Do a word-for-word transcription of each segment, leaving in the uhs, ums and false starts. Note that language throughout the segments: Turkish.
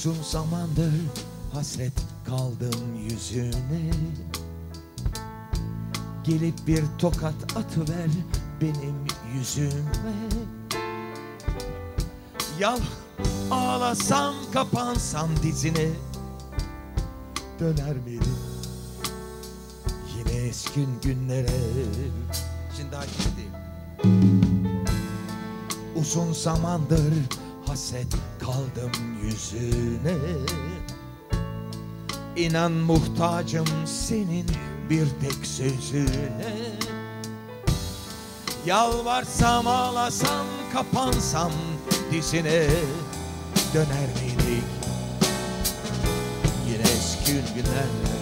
Uzun zamandır hasret kaldım yüzüne. Gelip bir tokat atıver benim yüzüme. Yal ağlasam kapansam dizine, döner miydim yine eski günlere? Şimdi hakikaten uzun zamandır hasret kaldım yüzüne. İnan muhtacım senin bir tek sözüne. Yalvarsam ağlasam kapansam dizine, döner miydik yine eski günlerle?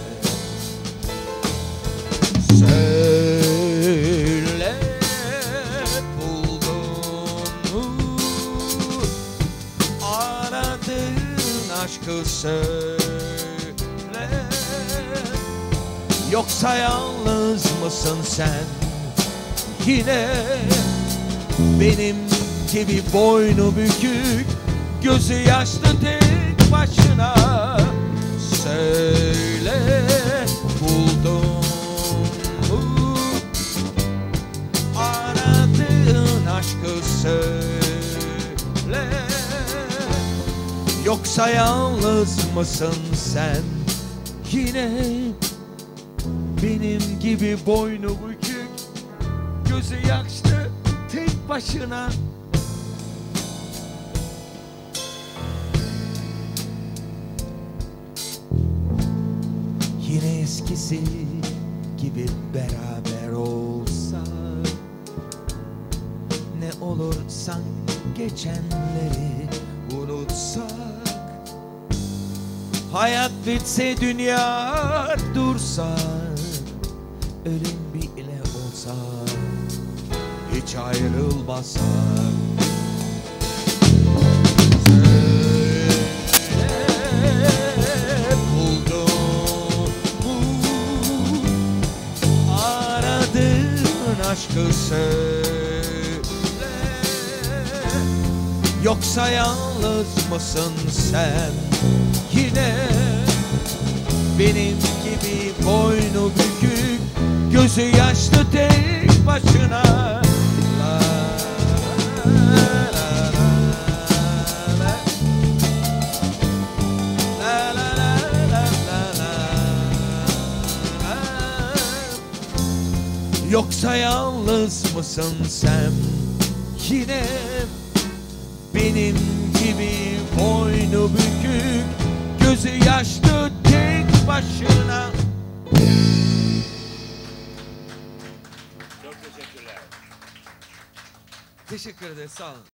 Söyle buldun mu aradığın aşkı, söyle. Yoksa yalnız mısın sen yine benim gibi boynu bükük, gözü yaşlı tek başına? Söyle buldun mu aradığın aşkı, söyle. Yoksa yalnız mısın sen yine benim gibi boynu bükük, gözü yaşlı tek başına? Yine eskisi gibi beraber olsak, ne olur sanki geçenleri unutsak. Hayat bitse, dünya dursa, ölüm bile olsa, hiç ayrılmasak. Söyle buldun mu aradığın aşkı, söyle. Yoksa yalnız mısın sen yine benim gibi boynu bükük, gözü yaşlı tek başına? La, la, la, la, la. La, la, la, la, la, la. Yoksa yalnız mısın sen yine benim gibi boynu bükük, gözü yaşlı tek başına? Çok teşekkürler. Teşekkür ederiz, sağ olun.